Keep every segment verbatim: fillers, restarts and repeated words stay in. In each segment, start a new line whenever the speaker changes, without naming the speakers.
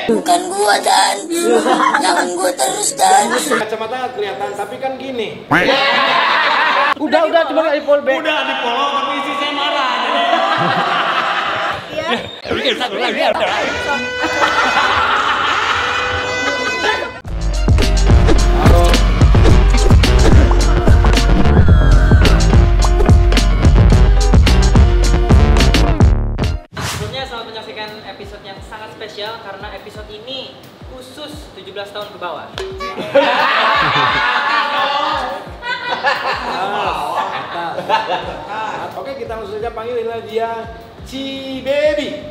Bukan gua Dan, jangan gua terus Dan.
Kacamata nggak kelihatan, tapi kan gini.
Udah udah coba nggak di fallback.
Udah di follow tapi isi saya marah.
Iya.
Sebelumnya selamat menyaksikan episode yang sangat spesial karena episode ini khusus tujuh belas tahun ke bawah.
Oke, kita langsung saja panggil dia Ci Baby.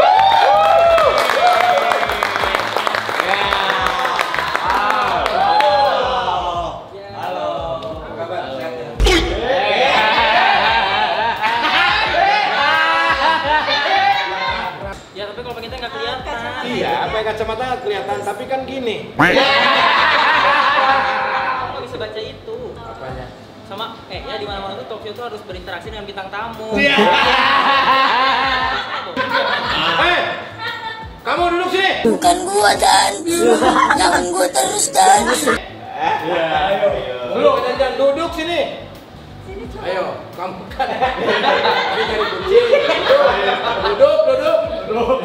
Ya tapi kalau kita nggak kelihatan.
Iya, pakai kacamata nggak kelihatan, tapi kan gini.
Kamu bisa baca itu.
Apanya?
Sama eh ya di mana-mana tuh talk show tuh harus berinteraksi dengan bintang tamu.
Iya. Hei, kamu duduk sini.
Bukan gua Dan, jangan gua terus Dan.
Duduk, jangan duduk sini. Ayo, kamu kan ini cari kunci. Duduk, duduk, duduk.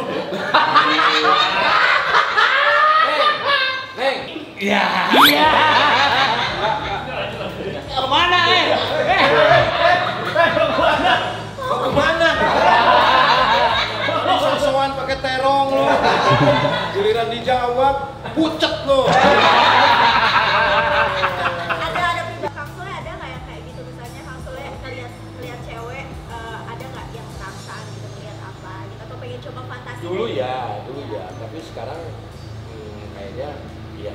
Neng, Neng.
Iya. Kemana eh?
Mau kemana? Sosokan pakai terong lo. Giliran dijawab, pucet lo.
Ada ada pribadi Kang Sule ada nggak yang kayak gitu, misalnya Kang Sule ngeliat ngeliat cewek eh, ada nggak yang perasaan gitu, ngeliat apa gitu atau pengen coba fantasi?
Dulu ya, dulu ya. Tapi sekarang hmm, kayaknya iya.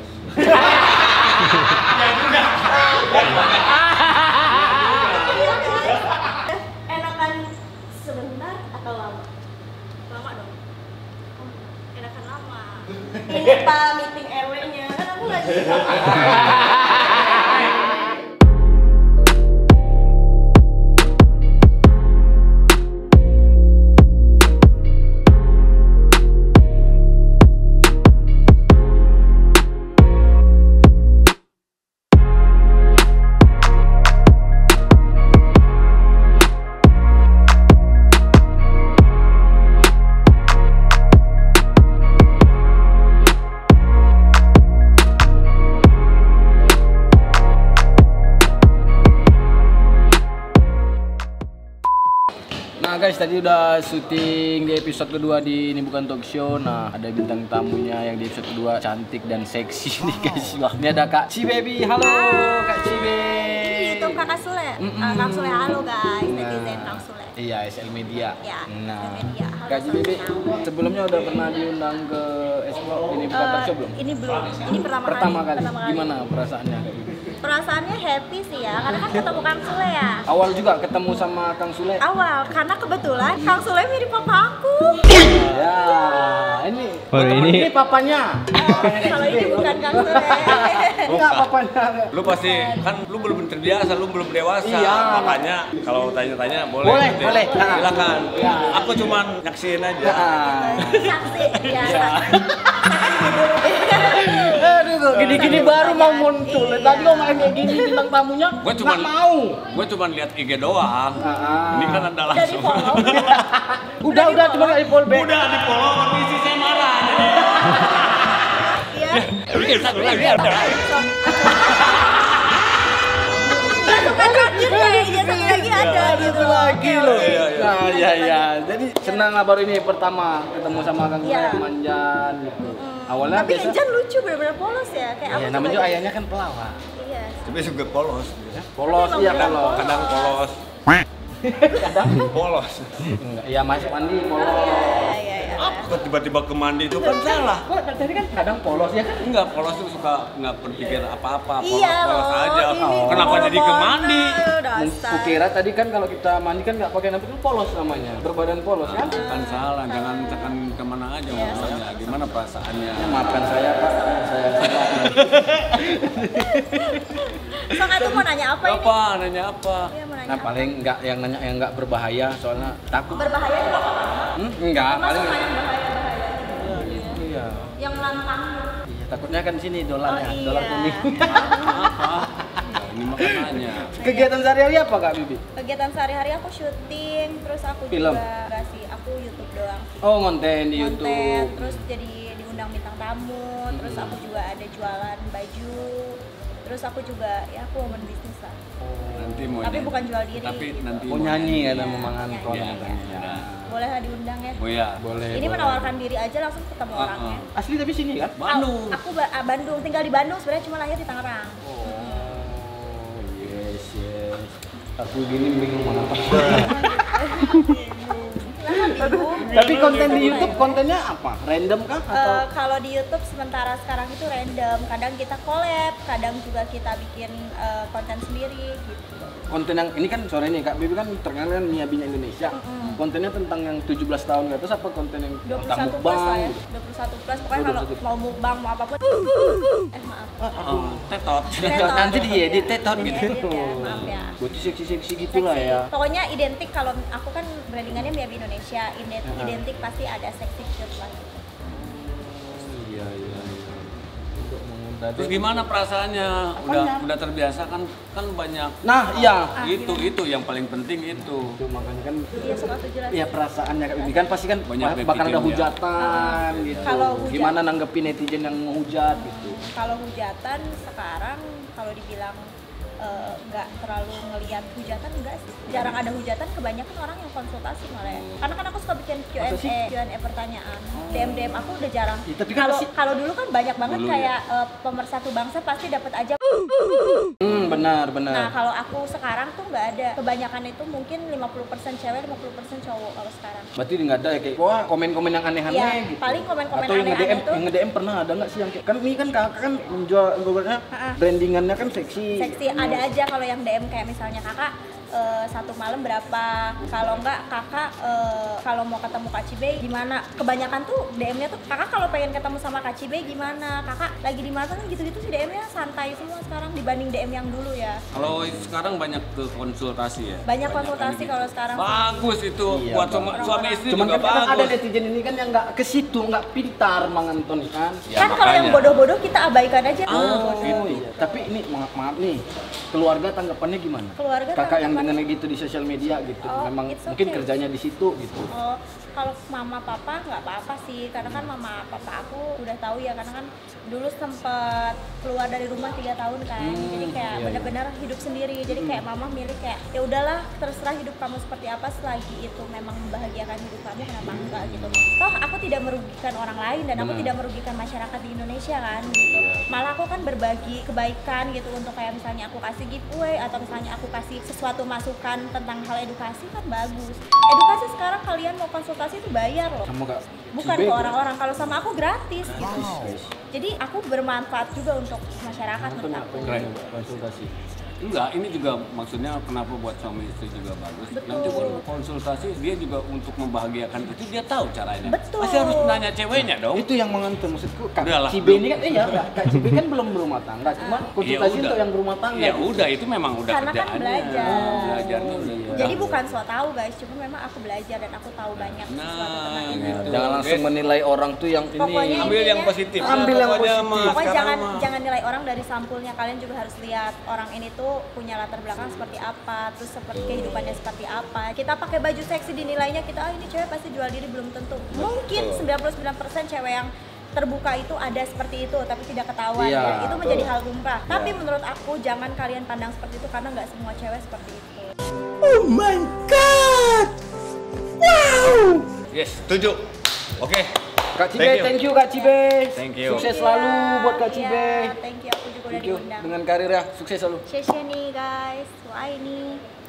Enakan sebentar atau lama? Lama dong. Oh, enakan lama. Ini pak meeting R W-nya kan aku lagi.
Nah guys, tadi udah syuting di episode kedua di Ini Bukan Talk Show. Nah, ada bintang tamunya yang di episode kedua cantik dan seksi nih guys. Wah, ini ada Kak Ci Baby. Halo Kak Ci Baby.
Itu Kakak Sule.
Mm-mm.
Ah, Kang Sule halo guys,
Nah.
netizen Kang Sule.
Iya, S L Media.
Ya,
Nah,
S L Media. Halo,
Kak Ci Baby,
sama-sama.
sebelumnya udah pernah diundang ke Expo Ini Bukan Talk
Eh,
Show belum?
Ini belum. Ini pertama,
Pertama kali.
Pertama kali.
Gimana perasaannya Kak Baby?
Perasaannya happy sih ya, karena kan ketemu Kang Sule ya.
Awal juga ketemu sama Kang Sule.
Awal, karena kebetulan Kang Sule mirip papa aku.
Ya, ini.
Oh, ini.
Ini papanya.
Kalau ini bukan Kang Sule.
Enggak papanya.
Lu pasti kan lu belum terbiasa, lu belum dewasa.
Iya.
Makanya kalau tanya-tanya boleh.
Boleh,
nanti.
boleh.
Silakan.
Ya.
Aku cuman nyaksiin aja.
Ah.
Saksi biasa.
Aduh, kok gini-gini baru mau muncul.
Iya.
Tadi kok main kayak gini bintang tamunya.
Gua cuman
nggak mau.
Gue cuman lihat I G doang.
Ah.
Ini kan ada
Udah
langsung.
di follow.
Udah, udah, coba nggak di fallback.
Udah di follow tapi isi saya marah.
Iya.
Satu lagi ada.
Lanjut ya, iya satu lagi ada gitu loh.
Lagi loh.
Iya, iya.
Nah, iya, iya. Jadi senang lah baru ini pertama ketemu sama Kang Sule
Iya.
manjan gitu. Awalnya
Tapi
biasa.
Jan lucu, bener-bener polos ya. Kayak
Ya,
aku
namanya
coba
juga
aja.
ayahnya kan pelawak.
Iya.
Tapi juga polos.
Polos
Tapi
iya
emang
polos.
bener
Kadang polos.
Kadang
Polos.
enggak. Iya, masuk mandi polos.
Iya, iya, iya.
Kok tiba-tiba ke mandi itu kan salah.
Kok tadi kan kadang polos ya kan?
Enggak, polos tuh suka nggak berpikir apa-apa,
Iya
polos-polos
loh,
aja.
ini
Kenapa jadi ke mandi?
Ayo, dasar.
Kukira tadi kan kalau kita mandi kan nggak pakai namanya polos namanya, berbadan polos kan?
Kan salah, jangan tekan kemana aja ngomongnya. Gimana perasaannya?
Ya, maafkan saya Pak, saya salah.
Sok aku mau nanya apa ini?
Apa? Nanya apa?
Iya, mau nanya.
Nah paling nggak yang nanya yang nggak berbahaya soalnya takut.
Berbahaya juga apa?
Hmm? Enggak, paling.
Masuk yang bahaya-bahaya.
Iya.
Ya Yang lantang.
Iya, takutnya kan sini dolarnya,
Oh, iya.
dolar kuning.
Apa? Nah, ini makanya.
Kegiatan sehari-hari apa Kak Bibi?
Kegiatan sehari-hari aku syuting, terus aku
Film?
juga enggak sih, aku YouTube doang.
Oh, konten di
Konten,
YouTube.
terus jadi diundang bintang tamu, terus aku juga ada jualan baju. Terus aku juga ya aku woman bisnis lah.
Nanti mau
Tapi
nyanyi.
bukan jual diri.
Tapi
gitu.
nanti
Mau nyanyi kan
Iya,
memangan
nyanyi.
kon
Iya,
katanya.
iya.
Boleh lah diundang ya.
Oh ya.
Boleh.
Ini
boleh.
menawarkan diri aja langsung ketemu
Ah,
orangnya.
ah.
Asli tapi sini kan?
Bandung.
Aku ba- ah, Bandung, tinggal di Bandung sebenarnya cuma lahir di Tangerang.
Oh, yes, yes. Aku gini bingung mana apa.
Lah, bingung.
Tapi konten di YouTube kontennya apa? Random kah atau
Eh, kalau di YouTube sementara sekarang itu random, kadang kita collab, kadang juga kita bikin eh, konten sendiri gitu.
konten yang ini kan sore nih Kak Bibi kan terkenal kan Miyabinya Indonesia.
Mm-mm.
Kontennya tentang yang tujuh belas tahun ke atas apa konten yang
dua puluh
tentang
satu plus lah ya.
gitu?
dua puluh satu plus pokoknya
Oh,
kalau
dua puluh satu.
mau mukbang mau apapun. Eh maaf.
Oh, tetot.
Tetot.
Nanti dia di tetot
Ini
gitu.
edit ya, maaf ya.
Berarti seksi-seksi gitu lah
Seksi.
ya.
Pokoknya identik kalau aku kan brandingannya Miyabi Indonesia, identik,
Heeh.
identik pasti ada seksi cute lah gitu.
Iya, iya, iya. Untuk mengundang.
Terus gimana perasaannya? Udah udah terbiasa kan kan banyak.
Nah, iya.
Itu itu yang paling penting itu.
Itu makanya kan
Iya suka aku jelas.
ya perasaannya Kak Bibi kan pasti kan
Banyak
bakal ada
netizen ya.
hujatan gitu.
Kalau hujat-
Gimana nanggepin netizen yang hujat gitu.
Kalau hujatan sekarang kalau dibilang eh, nggak terlalu ngelihat hujatan enggak sih, jarang ada hujatan, kebanyakan orang yang konsultasi malah ya. Karena kan aku suka bikin Q and
Masa sih?
A, Q and A pertanyaan, D M D M aku udah jarang.
Ya, tapi kan
Kalau
pasti-
kalau dulu kan banyak banget
Dulu
kayak eh, pemersatu bangsa pasti dapat aja.
Hmm, benar, benar.
Nah kalau aku sekarang tuh nggak ada, kebanyakan itu mungkin lima puluh persen cewek, lima puluh persen cowok kalau sekarang.
Berarti nggak ada ya kayak wah komen-komen yang aneh-aneh
Iya,
gitu.
paling komen-komen
atau yang nge-D M,
aneh-aneh tuh-
yang nge-D M pernah ada nggak sih yang kayak kan ini kan kakak kan menjual ibaratnya
Ha-ha.
brandingannya kan seksi.
Seksi ada aja kalau yang D M kayak misalnya kakak eh, satu malam berapa, kalau enggak kakak eh, kalau mau ketemu Kak Cibe gimana, kebanyakan tuh D M-nya tuh kakak kalau pengen ketemu sama Kak Cibe gimana, kakak lagi di mana kan gitu-gitu sih, D M-nya santai semua sekarang dibanding D M yang dulu ya.
Kalau sekarang banyak ke konsultasi ya.
Banyak
Banyakan
konsultasi
gitu.
kalau sekarang.
Bagus itu
Iya,
buat
Bang.
suami, suami istri
Cuman
juga
kan kadang ada
bagus.
netizen ini kan yang nggak ke situ, nggak pintar menganton kan.
Ya,
Kan kalau yang
makanya.
bodoh-bodoh kita abaikan aja.
Oh,
bodoh.
iya. Tapi ini maaf, maaf nih, keluarga tanggapannya gimana?
Keluarga
Kakak yang
tanggapannya-
dengan gitu di sosial media gitu,
Oh,
memang
it's
mungkin
okay.
kerjanya di situ gitu.
Oh, kalau mama papa nggak apa-apa sih, karena kan mama papa aku udah tahu ya, karena kan dulu sempet keluar dari rumah tiga tahun kan,
Hmm,
jadi kayak
iya,
benar-benar hidup sendiri, jadi kayak mama milih kayak ya udahlah terserah hidup kamu seperti apa, selagi itu memang membahagiakan hidup kamu kenapa enggak gitu. Toh aku tidak merugikan orang lain dan aku
Benar.
tidak merugikan masyarakat di Indonesia kan gitu. Malah aku kan berbagi kebaikan gitu, untuk kayak misalnya aku kasih giveaway atau misalnya aku kasih sesuatu masukan tentang hal edukasi kan bagus. Edukasi sekarang kalian mau konsultasi itu bayar loh.
Sama gak?
Bukan ke orang-orang, kalau sama aku gratis gitu. Jadi aku bermanfaat juga untuk masyarakat menurut aku.
Keren.
Konsultasi.
Enggak, ini juga maksudnya kenapa buat suami istri juga bagus.
Betul.
Nanti buat konsultasi dia juga untuk membahagiakan itu dia tahu caranya.
Betul.
Pasti harus nanya ceweknya dong.
Itu yang mengantar maksudku Kak
Udahlah,
Cibe
belum.
ini kan iya Kak, Kak Cibe kan belum berumah tangga, cuma konsultasi
Ya udah.
untuk yang berumah tangga.
Ya
gitu.
udah, itu memang udah
Karena kan
kerjaannya.
belajar.
Oh, belajarnya udah.
Jadi bukan so tahu guys, cuma memang aku belajar dan aku tahu banyak sesuatu
Nah,
tentang ini.
gitu.
Jangan langsung
Guys,
menilai orang tuh yang
Pokoknya
ini.
ambil yang
intinya-
positif.
Ambil yang
Pokoknya
positif.
mah
Pokoknya
sekarang
jangan
mah.
jangan nilai orang dari sampulnya, kalian juga harus lihat orang ini tuh punya latar belakang seperti apa, terus seperti kehidupannya seperti apa. Kita pakai baju seksi dinilainya kita, ah ini cewek pasti jual diri, belum tentu. Mungkin sembilan puluh sembilan persen cewek yang terbuka itu ada seperti itu tapi tidak ketahuan
Iya,
ya. Itu menjadi
betul.
hal lumrah. Tapi menurut aku jangan kalian pandang seperti itu karena nggak semua cewek seperti itu.
Yes, setuju. Oke.
Kak Cibe,
Thank you.
thank you Kak Cibe.
Thank you.
Sukses selalu buat Kak Cibe.
Iya, thank you, aku juga udah
Thank you
diundang.
dengan karirnya, sukses selalu.
Sheshe nih guys, wah ini.